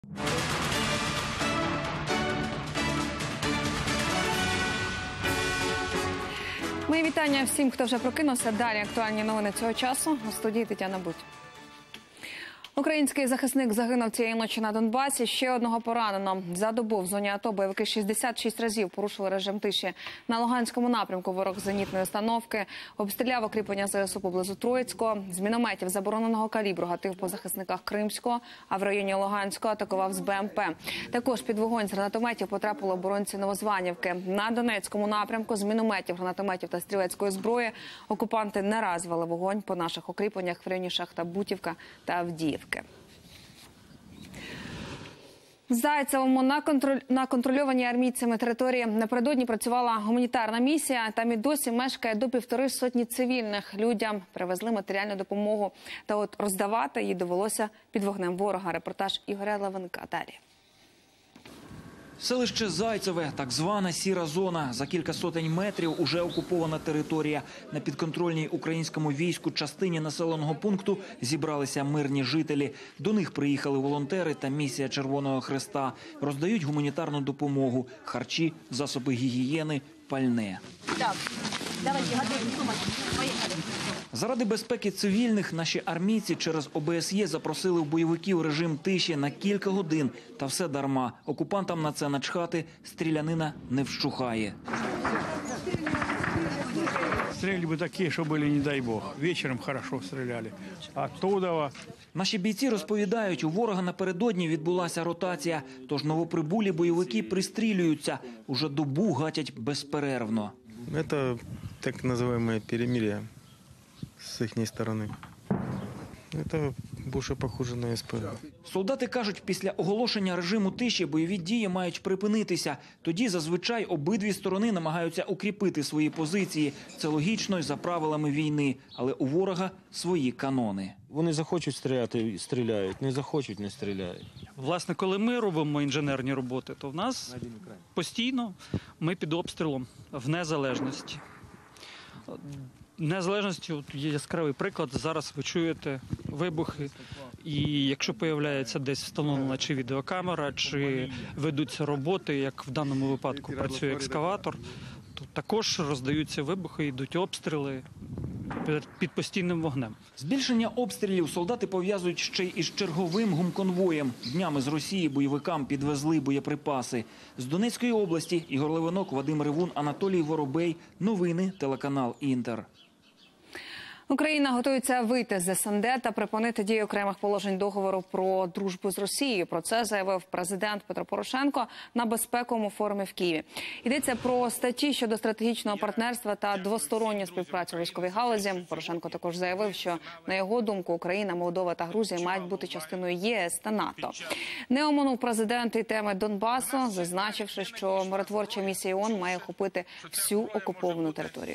Мої вітання всім, хто вже прокинувся. Далі актуальні новини цього часу. У студії Тетяна Будь. Український захисник загинув цієї ночі на Донбасі. Ще одного поранено. За добу в зоні АТО бойовики 66 разів порушили режим тиші. На Луганському напрямку ворог з зенітної установки обстріляв укріплення ЗСУ поблизу Троїцького. З мінометів забороненого калібру гатив по захисниках Кримського, а в районі Луганського атакував з БМП. Також під вогонь з гранатометів потрапили оборонці Новозванівки. На Донецькому напрямку з мінометів, гранатометів та стрілецької зброї окупанти не раз вели вогонь по наших укріпленнях в районі Шахта-Бутівка та Авдіївки. В Зайцевому на контрольованій армійцями території напередодні працювала гуманітарна місія. Там і досі мешкає до 150 цивільних. Людям привезли матеріальну допомогу. Та от роздавати її довелося під вогнем ворога. Репортаж Ігоря Лавенка. Далі. Селище Зайцеве, так звана сіра зона. За кілька сотень метрів уже окупована територія. На підконтрольній українському війську частині населеного пункту зібралися мирні жителі. До них приїхали волонтери та місія Червоного Хреста. Роздають гуманітарну допомогу, харчі, засоби гігієни, пальне. Так, давайте, готуємо сумочки. Поїхали. Заради безпеки цивільних наші армійці через ОБСЄ запросили в бойовиків режим тиші на кілька годин. Та все дарма. Окупантам на це начхати, стрілянина не вщухає. Стрельбы бы такие, что были, не дай бог. Вечером хорошо стреляли. Оттуда... Наші бійці розповідають, у ворога напередодні відбулася ротація. Тож новоприбулі бойовики пристрілюються. Уже добу гатять безперервно. Это так называемое перемирие с их стороны. Это більше похоже на СП. Солдати кажуть, після оголошення режиму тиші бойові дії мають припинитися. Тоді зазвичай обидві сторони намагаються укріпити свої позиції. Це логічно і за правилами війни. Але у ворога свої канони. Вони захочуть стріляти – стріляють, не захочуть – не стріляють. Власне, коли ми робимо інженерні роботи, то в нас постійно ми під обстрілом в незалежності. Незалежності, є яскравий приклад, зараз ви чуєте вибухи, і якщо появляється десь встановлена чи відеокамера, чи ведуться роботи, як в даному випадку працює екскаватор, то також роздаються вибухи, йдуть обстріли під постійним вогнем. Збільшення обстрілів солдати пов'язують ще й із черговим гумконвоєм. Днями з Росії бойовикам підвезли боєприпаси. З Донецької області Ігор Левинок, Вадим Ревун, Анатолій Воробей. Новини, телеканал «Інтер». Україна готується вийти з СНД та припинити дію окремих положень договору про дружбу з Росією. Про це заявив президент Петро Порошенко на безпековому форумі в Києві. Йдеться про статті щодо стратегічного партнерства та двосторонню співпрацю у військовій галузі. Порошенко також заявив, що, на його думку, Україна, Молдова та Грузія мають бути частиною ЄС та НАТО. Не оминув президент і теми Донбасу, зазначивши, що миротворча місія ООН має охопити всю окуповану територію.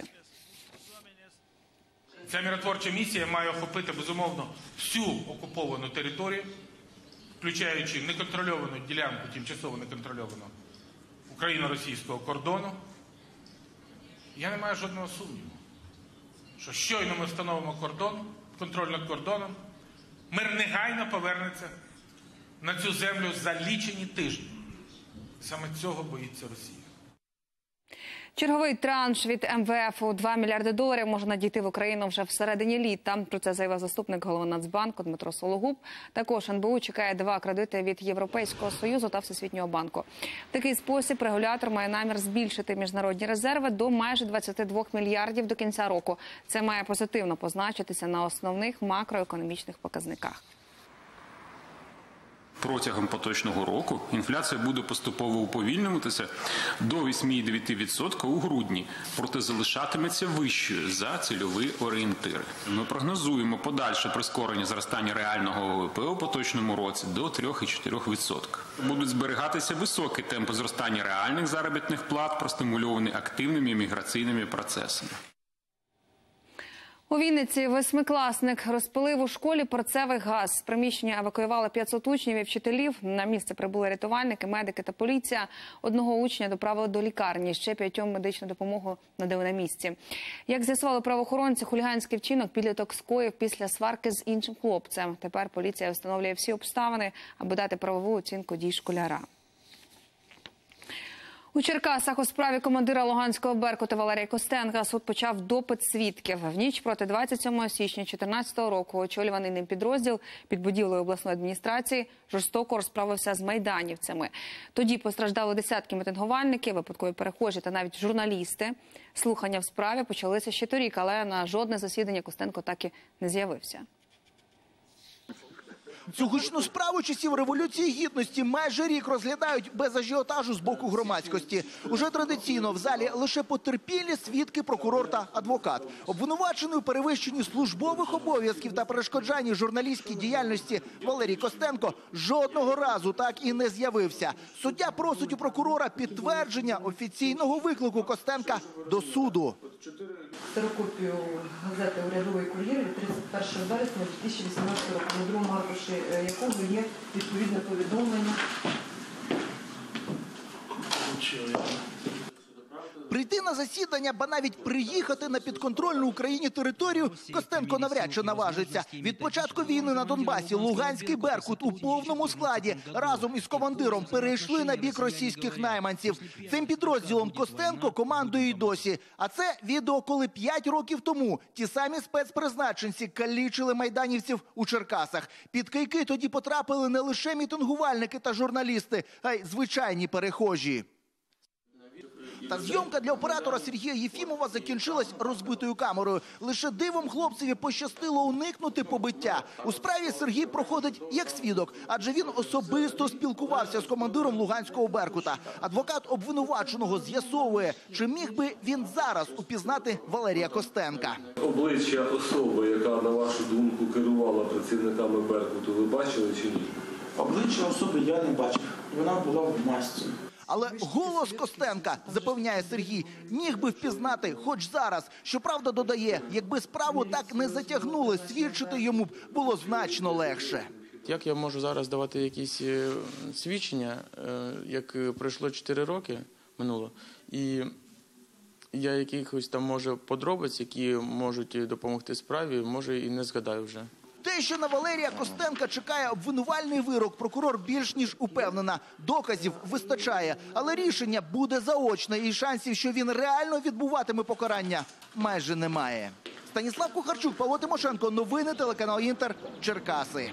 Ця миротворча місія має охопити, безумовно, всю окуповану територію, включаючи неконтрольовану ділянку, тимчасово неконтрольовану, україно-російського кордону. Я не маю жодного сумніву, що щойно ми встановимо кордон, контроль над кордоном, мир негайно повернеться на цю землю за лічені тижні. Саме цього боїться Росія. Черговий транш від МВФ у $2 мільярди може надійти в Україну вже всередині літа. Про це заявив заступник голови Нацбанку Дмитро Сологуб. Також НБУ чекає 2 кредити від Європейського Союзу та Всесвітнього банку. В такий спосіб регулятор має намір збільшити міжнародні резерви до майже 22 мільярдів до кінця року. Це має позитивно позначитися на основних макроекономічних показниках. Протягом поточного року інфляція буде поступово уповільнюватися до 8,9% у грудні, проте залишатиметься вищою за цільові орієнтири. Ми прогнозуємо подальше прискорення зростання реального ВВП у поточному році до 3,4%. Будуть зберігатися високі темпи зростання реальних заробітних плат, простимульовані активними міграційними процесами. У Вінниці восьмикласник розпилив у школі перцевий газ. З приміщення евакуювали 500 учнів і вчителів. На місце прибули рятувальники, медики та поліція. Одного учня доправили до лікарні. Ще 5 медичну допомогу надали на місці. Як з'ясували правоохоронці, хуліганський вчинок підліток скоїв після сварки з іншим хлопцем. Тепер поліція встановлює всі обставини, аби дати правову оцінку дій школяра. У Черкасах у справі командира Луганського «Беркута» Валерія Костенка суд почав допит свідків. В ніч проти 27 січня 2014 року очолюваний ним підрозділ під будівлею обласної адміністрації жорстоко розправився з майданівцями. Тоді постраждали десятки мітингувальників, випадкові перехожі та навіть журналісти. Слухання в справі почалися ще торік, але на жодне засідання Костенко так і не з'явився. Цю гучну справу часів Революції Гідності майже рік розглядають без ажіотажу з боку громадськості. Уже традиційно в залі лише потерпілі, свідки, прокурор та адвокат. Обвинувачений у перевищенні службових обов'язків та перешкоджанні журналістській діяльності Валерій Костенко жодного разу так і не з'явився. Суддя просить у прокурора підтвердження офіційного виклику Костенка до суду. Ксерокопію газети «Урядовий кур'єр» від 31 вересня 2018 року, на другому аркуші якого є відповідне повідомлення. Прийти на засідання, ба навіть приїхати на підконтрольну Україні територію Костенко навряд чи наважиться. Від початку війни на Донбасі Луганський «Беркут» у повному складі разом із командиром перейшли на бік російських найманців. Цим підрозділом Костенко командує й досі. А це відео, коли 5 років тому ті самі спецпризначенці калічили майданівців у Черкасах. Під кийки тоді потрапили не лише мітингувальники та журналісти, а й звичайні перехожі. Та зйомка для оператора Сергія Єфімова закінчилась розбитою камерою. Лише дивом хлопцеві пощастило уникнути побиття. У справі Сергій проходить як свідок, адже він особисто спілкувався з командиром Луганського «Беркута». Адвокат обвинуваченого з'ясовує, чи міг би він зараз упізнати Валерія Костенка. Обличчя особи, яка, на вашу думку, керувала працівниками «Беркуту», ви бачили чи ні? Обличчя особи я не бачив. Вона була в масці. Але голос Костенка, запевняє Сергій, міг би впізнати хоч зараз. Щоправда, додає, якби справу так не затягнули, свідчити йому б було значно легше. Як я можу зараз давати якісь свідчення, як пройшло 4 роки минуло, і я якихось там, може, подробиць, які можуть допомогти справі, може, і не згадаю вже. Те, що на Валерія Костенка чекає обвинувальний вирок, прокурор більш ніж упевнена. Доказів вистачає, але рішення буде заочне і шансів, що він реально відбуватиме покарання, майже немає. Станіслав Кухарчук, Павло Тимошенко. Новини, телеканал «Інтер», Черкаси.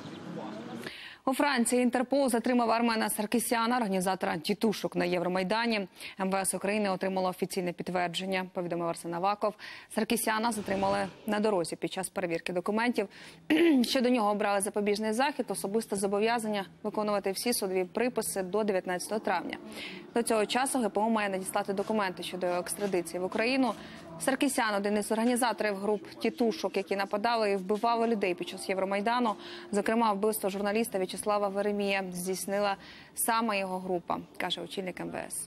У Франції Інтерпол затримав Армена Саркісяна, організатора тітушок на Євромайдані. МВС України отримало офіційне підтвердження, повідомив Арсен Аваков. Саркісяна затримали на дорозі під час перевірки документів. Щодо нього обрали запобіжний захід, особисте зобов'язання виконувати всі судові приписи до 19 травня. До цього часу ГПУ має надіслати документи щодо його екстрадиції в Україну. Саркісян – один із організаторів груп тітушок, які нападали і вбивали людей під час Євромайдану. Зокрема, вбивство журналіста В'ячеслава Веремія здійснила саме його група, каже очільник МВС.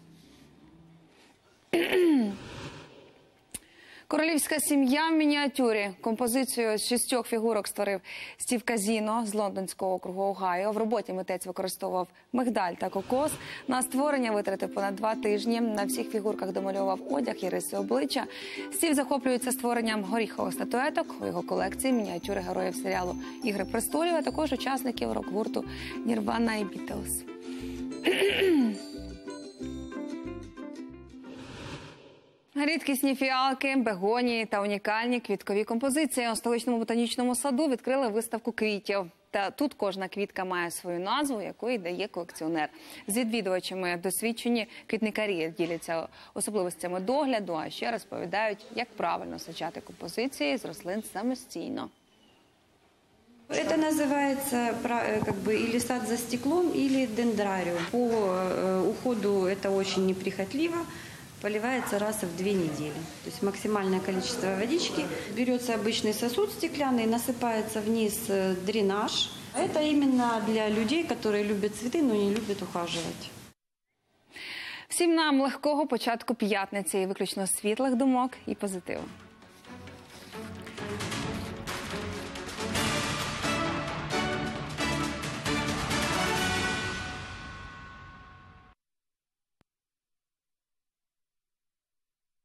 Королівська сім'я в мініатюрі. Композицію з 6 фігурок створив Стів Казіно з лондонського округу Огайо. В роботі митець використовував мигдаль та кокос. На створення витратив понад 2 тижні. На всіх фігурках домальовував одяг і риси обличчя. Стів захоплюється створенням горіхових статуеток. У його колекції мініатюри героїв серіалу «Ігри престолів», а також учасників рок-гурту «Нірвана» і «Бітлз». Рідкісні фіалки, бегонії та унікальні квіткові композиції. У столичному ботанічному саду відкрили виставку квітів. Та тут кожна квітка має свою назву, яку й дає колекціонер. З відвідувачами досвідчені квітникарі діляться особливостями догляду, а ще розповідають, як правильно саджати композиції з рослин самостійно. Это называется или сад за стеклом, или дендрариум. По уходу это очень неприхотливо. Поливается раз в 2 недели. То есть максимальное количество водички. Берется обычный сосуд стеклянный, насыпается вниз дренаж. Это именно для людей, которые любят цветы, но не любят ухаживать. Всім нам легкого початку п'ятниці і виключно світлих думок і позитиву.